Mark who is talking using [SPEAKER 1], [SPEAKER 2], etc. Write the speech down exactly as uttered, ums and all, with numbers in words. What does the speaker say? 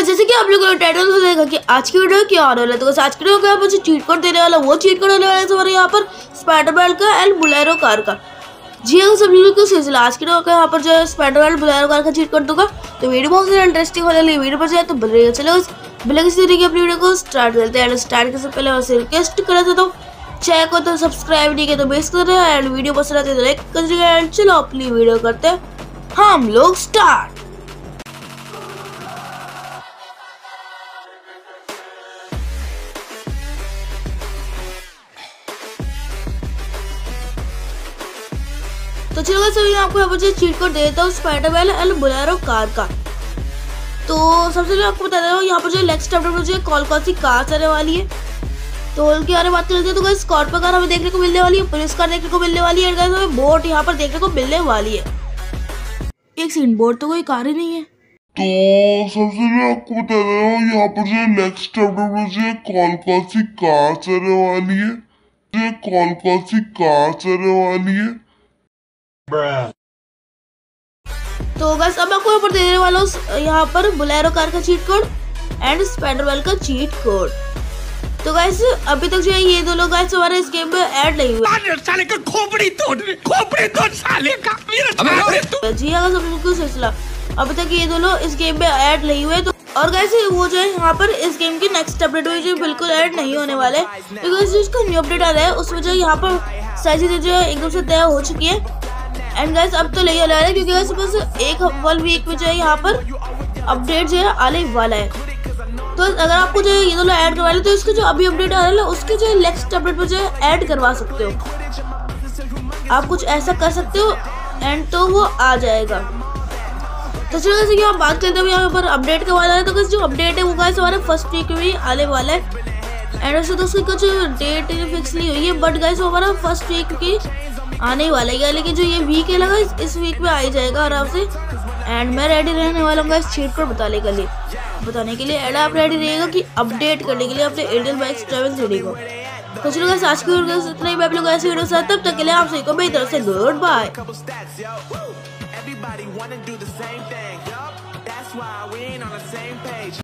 [SPEAKER 1] Guys जैसे कि आप लोगों ने टाइटल से देखा कि आज की वीडियो क्या आने वाला है, तो गाइस आज की वीडियो में मुझे चीट कोड देने वाला वो चीट कोड होने वाला है हमारे यहाँ पर स्पाइडरमैन का एंड बुलेरो कार का। जी हाँ सब लोगों को सिलसिला आज की वीडियो का यहाँ पर जो है स्पाइडरमैन बुलेरो कार का चीट कोड दूंगा, तो वीडियो बहुत ज़्यादा इंटरेस्टिंग होने वाली वीडियो पर जाए तो बनेगा। चलो बिना किसी तरीके अपनी वीडियो को स्टार्ट करते हैं। स्टार्ट करने से पहले मैं रिक्वेस्ट कर देता हूँ, चैनल को तो सब्सक्राइब नहीं किया तो बेस कर रहे हैं एंड वीडियो पसंद आती है तो लाइक कर दीजिएगा। एंड चलो अपनी वीडियो करते हैं हम लोग स्टार्ट। तो चलो गाइस अभी मैं आपको यहाँ पर चीट कोड दे देता हूँ स्पाइडरमैन एंड बुलेरो कार का। तो सबसे पहले आपको बता दे रहा हूँ यहाँ पर जो नेक्स्ट चैप्टर में मुझे कौन कौन सी कार चलने वाली है, तो उनके बारे में बात करते हैं। तो गाइस स्कॉर्पियो कार हमें देखने को मिलने वाली है, पुलिस कार देखने को मिलने वाली है, गाइस हमें बोट यहाँ पर देखने को मिलने वाली है। एक सेकंड, बोट तो कोई कार ही नहीं है।
[SPEAKER 2] तो सबसे पहले आपको बता दे रहा हूँ यहाँ पर जो नेक्स्ट चैप्टर में मुझे कौन कौन सी कार चलने वाली है, जो कौन कौन सी कार चलने वाली है।
[SPEAKER 1] तो गाइस अब आपको यहाँ पर देने वाला हूँ यहाँ पर बुलेरो कार का चीट कोड एंड स्पाइडरमैन का चीट कोड। तो गाइस अभी तक जो है ये दोनों गाइस हमारे इस गेम में ऐड नहीं हुए।
[SPEAKER 3] साले का खोपड़ी तोड़ खोपड़ी तोड़ साले का मेरा
[SPEAKER 1] जी हाँ सब लोगों को सिलसिला अभी तक ये दोनों इस गेम में ऐड नहीं हुए। तो और गाइस वो जो है यहाँ पर इस गेम की नेक्स्ट अपडेट में जो बिल्कुल ऐड नहीं होने वाले, बिकॉज जो इसका न्यू अपडेट आ रहा है उसमें जो यहाँ पर सारी चीजें जो है एकदम से तय हो चुकी है। एंड गाइस अब तो नहीं आने वाला है क्योंकि गाइस बस एक वन वीक में जो है यहाँ पर अपडेट जो है आने वाला है। तो अगर आपको जो है ये दोनों ऐड करवा ले तो इसको जो अभी अपडेट आ रहा है उसके जो नेक्स्ट अपडेट में जो है ऐड करवा सकते हो, आप कुछ ऐसा कर सकते हो एंड तो वो आ जाएगा। तो चलो जैसे कि आप बात करते हैं यहाँ पर अपडेट का वाला है, तो जो अपडेट है वो गाइस हमारे फर्स्ट वीक में भी आने वाला है। एंड वैसे तो उसकी कुछ डेट फिक्स नहीं हुई है, बट गाइस वो हमारा फर्स्ट वीक की आने ही वाला है, लेकिन जो ये वीक है लगा इस, इस वीक में आ ही जाएगा आराम से। एंड मैं रेडी रहने वाला हूँ इस चीट कोड बताने के लिए बताने के लिए एंड आप रेडी रहिएगा कि अपडेट करने के लिए अपने इंडियन बाइक्स ट्रैवल थ्री को। तो चलो गाइस आज की वीडियो इतना ही, मैं आप लोग ऐसे वीडियो साथ तब तक के लिए आप सभी को मेरी तरफ से गुड बाय।